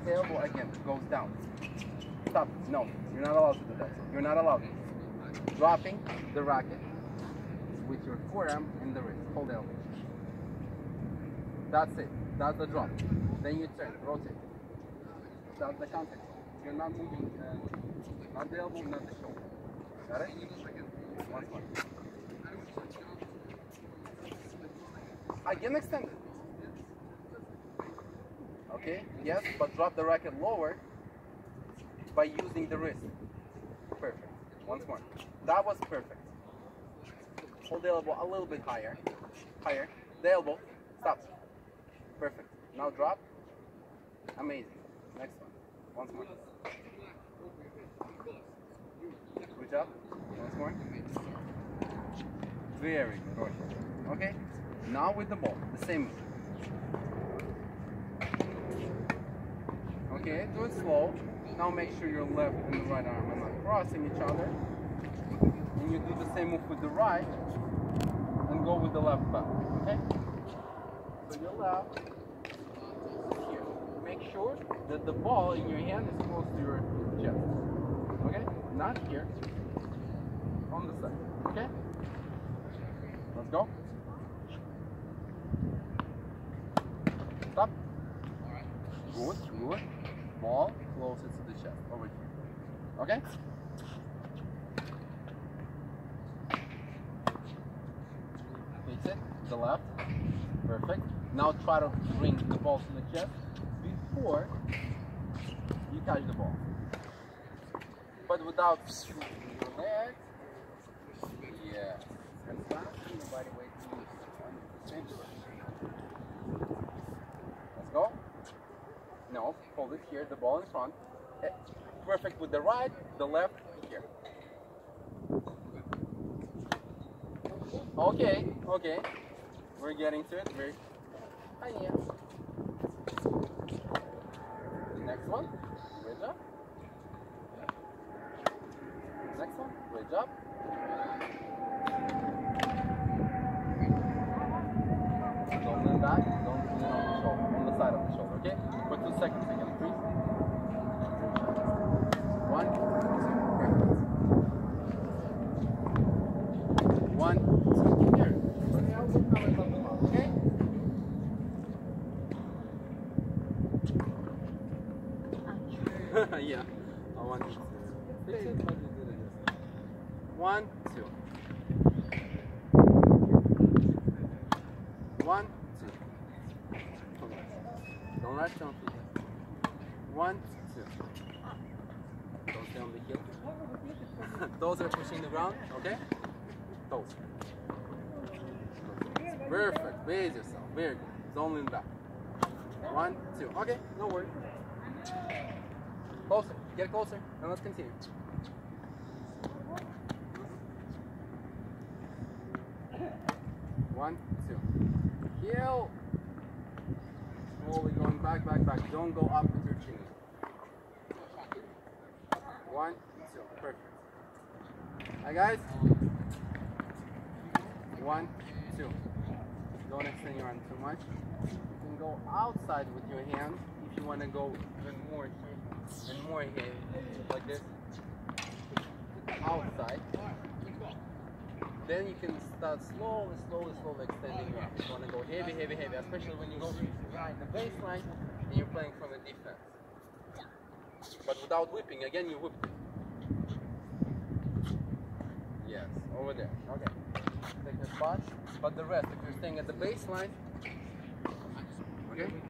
elbow again goes down. Stop. No, you're not allowed to do that. You're not allowed. Dropping the racket with your forearm and the wrist. Hold the elbow. That's it. That's the drop. Then you turn, rotate. That's the contact. You're not moving, not the elbow, not the shoulder. Got it? Once more. Again, extend it. Okay, yes, but drop the racket lower by using the wrist. Perfect. Once more. That was perfect. Hold the elbow a little bit higher. Higher. The elbow. Stop. Perfect. Now drop. Amazing. Next one. Once more. Good job. Once more. Very good. Okay. Now with the ball. The same. Okay. Do it slow. Now make sure your left and the right arm are not crossing each other. And you do the same move with the right. And go with the left back. Okay? So your left is here. Make sure that the ball in your hand is close to your chest. Okay? Not here. On the side. Okay? Let's go. Stop. Good, good. Ball closer to the chest. Over here. Okay? Face it. The left. Perfect. Now try to bring the ball to the chest before you catch the ball. But without shooting your leg. Yeah. And stop your body weight to center. Let's go. No, hold it here, the ball in front. Perfect with the right, the left here. Okay, okay. We're getting to it. Very tiny. Next one. Great job. Next one. Great job. Don't lean back. Don't lean on the shoulder. On the side of the shoulder. Okay? For 2 seconds again. 3. 1, 2. Perfect. 1, 2. Here. Okay? Yeah. I want you to fix it, but you did it. 1, 2. 1, 2. Don't rush, don't feel it. 1, 2. Don't stay on the heel. Toes are pushing the ground, okay? Toes. Perfect. Base yourself. Very good. Don't lean back. 1, 2. Okay, no worries. Closer. Get closer. And let's continue. 1, 2. Heel. Slowly going back, back, back. Don't go up with your chin. 1, 2. Perfect. Alright, guys. 1, 2. Don't extend your arm too much. You can go outside with your hand if you want to go even more here and more here, like this. Outside. Then you can start slowly extending your arm. You want to go heavy, heavy, heavy, especially when you go behind the baseline and you're playing from the defense. But without whipping, again you whip it. Yes, over there. Okay. Take the spot. But the rest, if you're staying at the baseline, okay?